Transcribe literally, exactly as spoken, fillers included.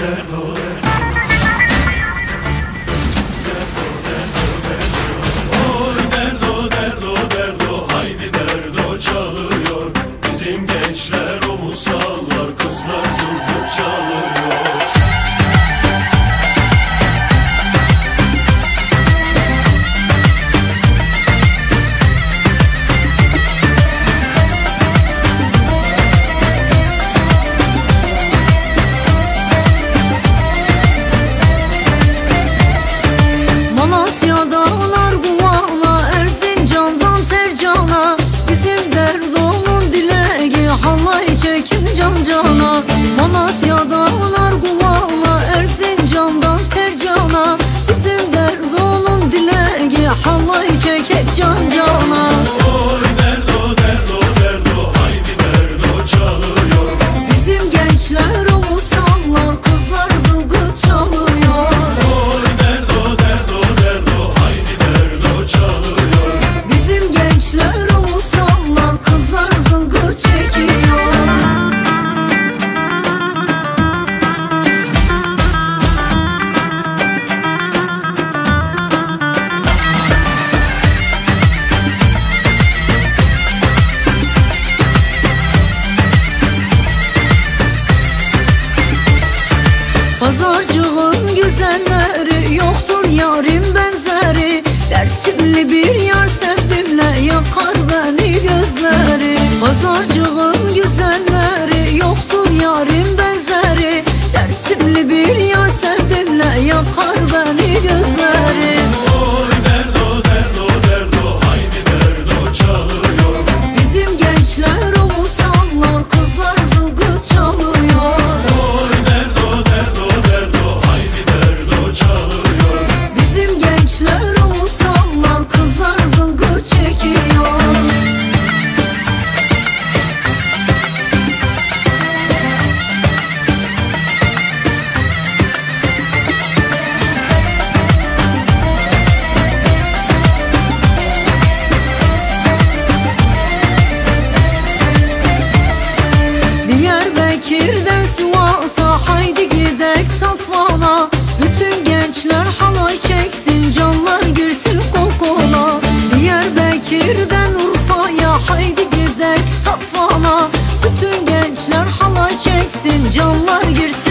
Bizim gençler omuz sallar, kızlar zılgıt çalıyor. Malatya'dan Arguvan'a, Erzincan'dan Tercan'a, bizim Derdo'nun dileği halay çekin can cana. Malatya'dan Arguvan'a, Erzincan'dan Tercan'a, bizim Derdo'nun dileği halay çekin can cana. Oy derdo derdo derdo, haydi derdo çalıyor. Bizim gençler omuz sallar, kızlar zılgıt çalıyor. Oy derdo derdo derdo, haydi derdo çalıyor. Bizim gençler omuz sallar, kızlar zılgıt çekiyor. Pazarcığın güzelleri, yoktur yarim benzeri. Dersimli bir yar sevdimle, yakar beni gözleri. Pazarcığın güzelleri, yoktur yarim benzeri. Dersimli bir yar sevdimle, yakar beni gözleri. Oy derdo derdo derdo, haydi derdo çalıyor. Bizim gençler omuz sallar, kızlar zılgıt çalıyor. Oy derdo derdo derdo, haydi derdo çalıyor. Bizim gençler omuz sallar, kızlar zılgıt çekiyor. Diyarbakır'dan Sivas'a, haydi gidek Tatvan'a. Bütün gençler halay çeksin, canlar girsin kokola. Diyarbakır'dan Urfa'ya, haydi gidek Tatvan'a. Bütün gençler halay çeksin, canlar girsin